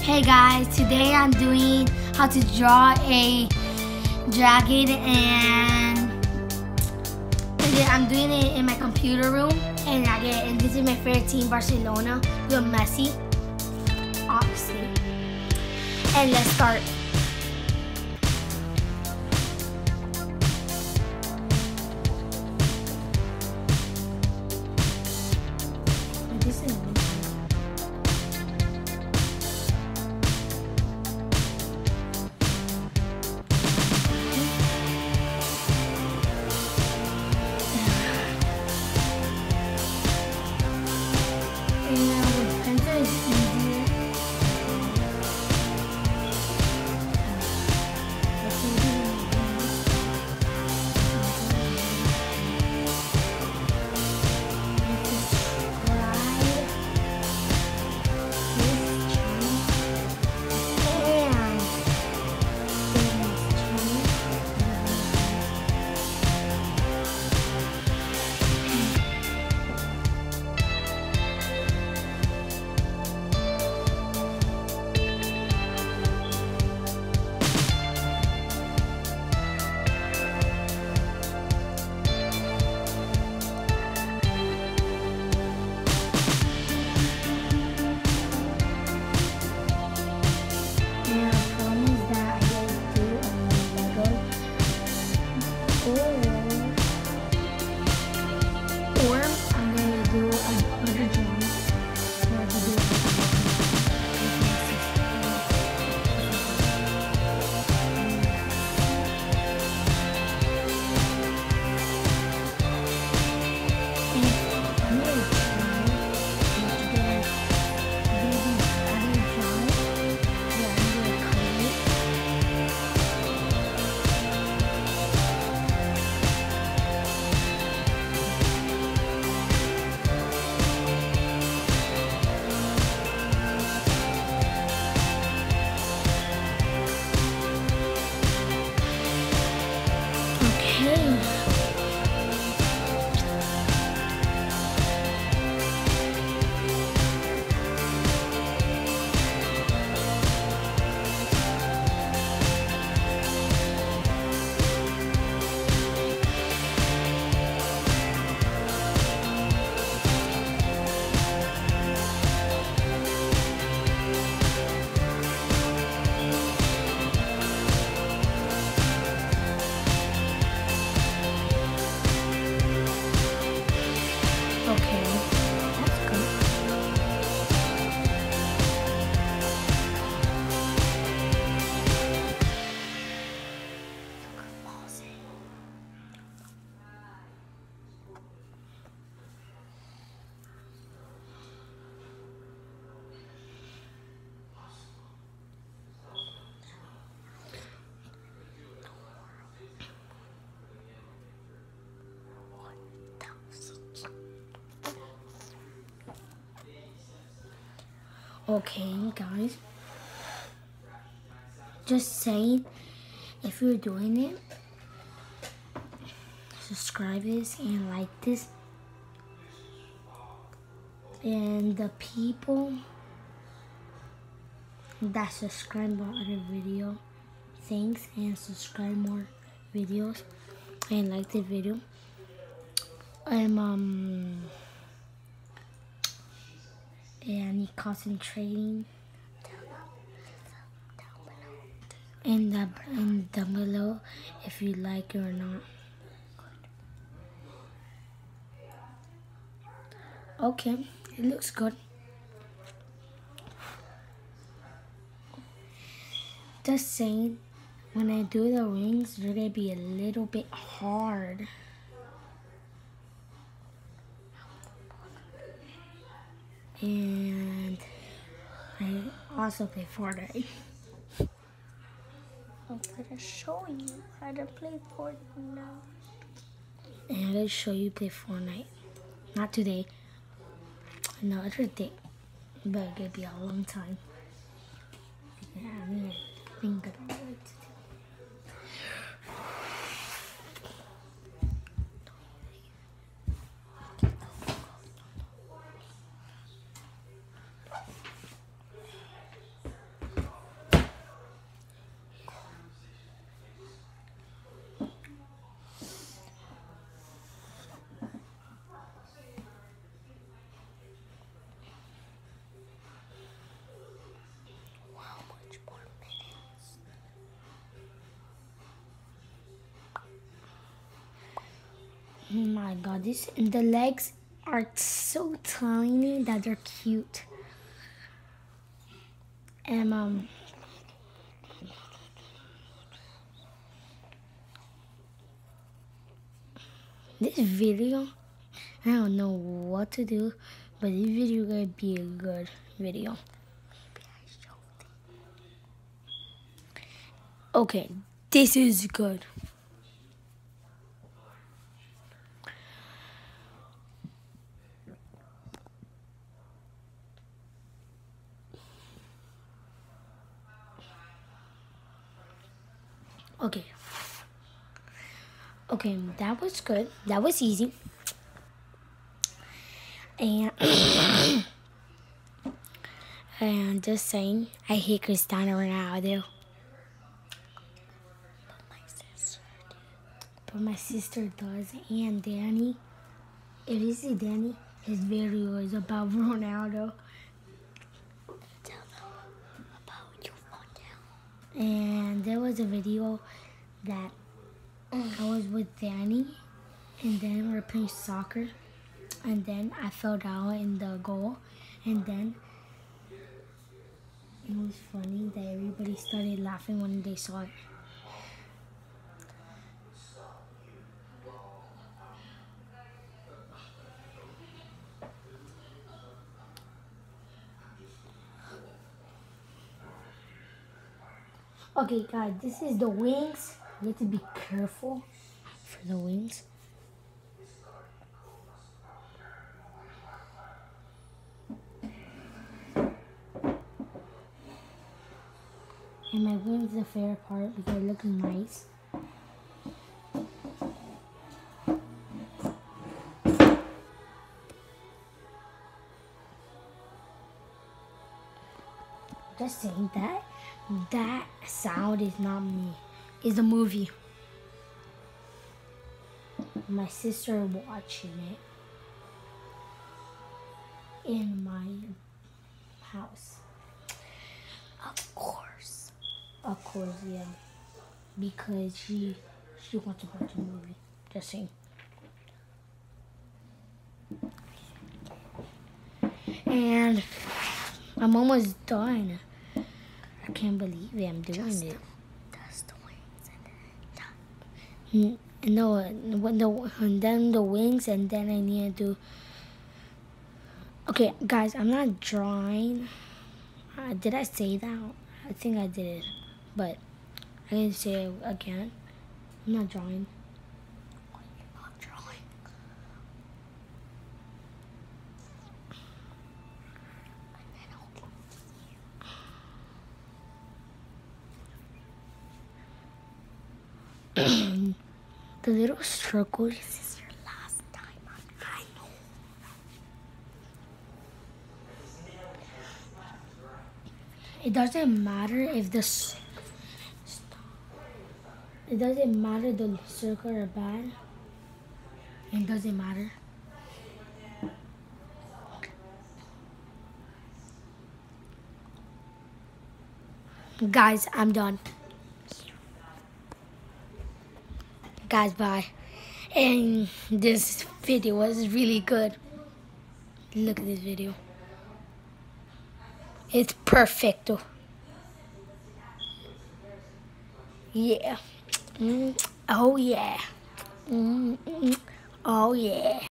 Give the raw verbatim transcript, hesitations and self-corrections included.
Hey guys, today I'm doing how to draw a dragon, and I'm doing it in my computer room, and I get and this is my favorite team, Barcelona, with Messi, obviously. And let's start. This is okay, guys. Just saying, if you're doing it, subscribe this and like this. And the people that subscribe on other video, thanks, and subscribe more videos and like the video. I'm um and I need concentrating. And the and down below if you like it or not. Okay, it looks good. Just saying, when I do the rings, they're gonna be a little bit hard. And I also play Fortnite. I'm gonna show you how to play Fortnite. And I'm gonna show you play Fortnite. Not today, another day, but it's gonna be a long time. Yeah, I mean, I think I don't like to do. Oh my god, this the legs are so tiny that they're cute. And um this video, I don't know what to do, but this video gonna be a good video. Okay, this is good. Okay. Okay, that was good. That was easy. And and just saying, I hate Cristiano Ronaldo. But my sister But my sister does. And Danny, if you see Danny, his video is about Ronaldo. Tell them about you fall down. And there was a video that I was with Danny, and then we were playing soccer, and then I fell down in the goal, and then it was funny that everybody started laughing when they saw it. Okay guys, this is the wings. You have to be careful for the wings. And my wings is the favorite part because it looks nice. Just saying that, that sound is not me. It's a movie. My sister watching it in my house. Of course. Of course, yeah. Because she she wants to watch a movie. Just saying. And I'm almost done. I can't believe it. I'm doing Just it. Dust the wings and then done. No, no, and then the wings, and then I need to do. Okay, guys, I'm not drawing. Uh, did I say that? I think I did, but I didn't say it again. I'm not drawing. Why you're not drawing? The little circles. This is your last time. I know. It doesn't matter if the. It doesn't matter the circle are bad. It doesn't matter. Guys, I'm done. Guys, bye. And this video was really good. Look at this video. It's perfecto. Yeah. Mm. Oh yeah. Mm. Oh yeah.